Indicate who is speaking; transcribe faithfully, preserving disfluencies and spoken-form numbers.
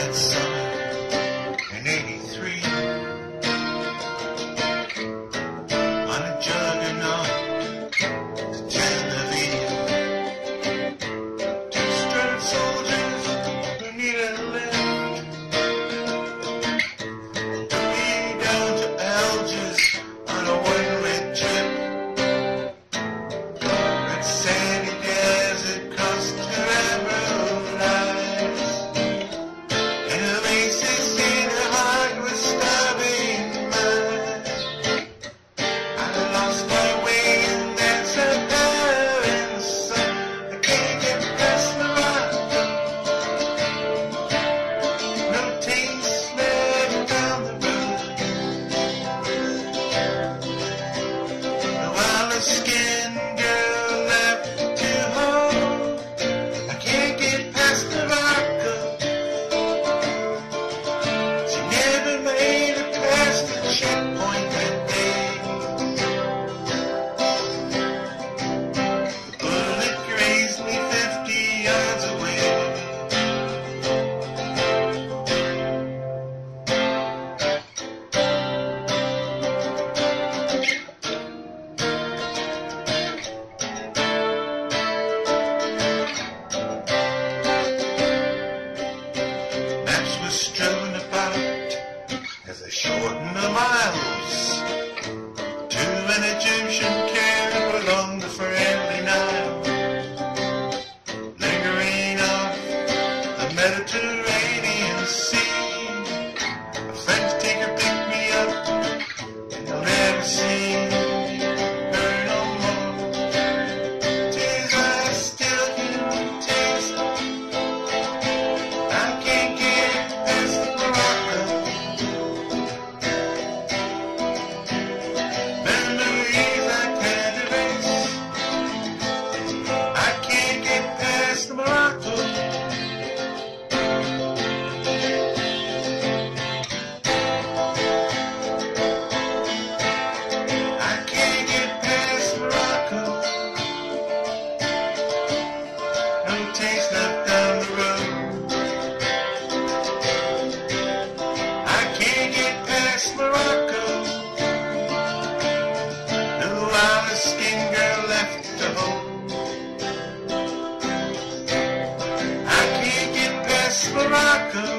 Speaker 1: that summer in eighty-three, on a juggernaut to Tel Aviv, two stranded soldiers who need a lift, took me down to Algiers on a one-way trip. That sandy desert cost her emerald lives, and her laces in her heart was starving mine. I lost my way in that Saharan sun. I can't get past Morocco. No taste left down the road. No olive-skinned girl left to hold. I can't get past Morocco. She never made it past the checkpoint that day. The bullet grazed me fifty yards away. Maps were strewn about as they shortened the miles to an Egyptian camp along the friendly Nile, lingering off the Mediterranean Sea. A French tinker picked me up, and I'll never see her no more. Tears I still can taste. I can't get past Morocco. Memories I can't erase. I can't get past Morocco. I can't get past Morocco. No taste left down the road. I can't get past Morocco. No olive-skinned girl left to hold. I can't get past Morocco.